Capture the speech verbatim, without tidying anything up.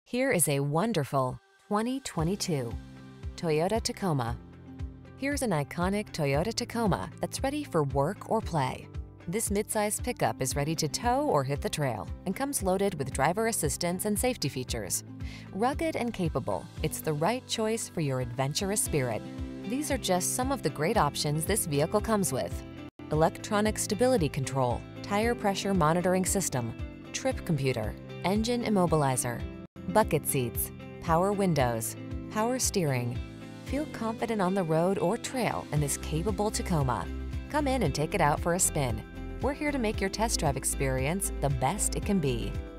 Here is a wonderful twenty twenty-two Toyota Tacoma. Here's an iconic Toyota Tacoma that's ready for work or play. This midsize pickup is ready to tow or hit the trail and comes loaded with driver assistance and safety features. Rugged and capable, it's the right choice for your adventurous spirit. These are just some of the great options this vehicle comes with: electronic stability control, tire pressure monitoring system, trip computer, engine immobilizer, bucket seats, power windows, power steering. Feel confident on the road or trail in this capable Tacoma. Come in and take it out for a spin. We're here to make your test drive experience the best it can be.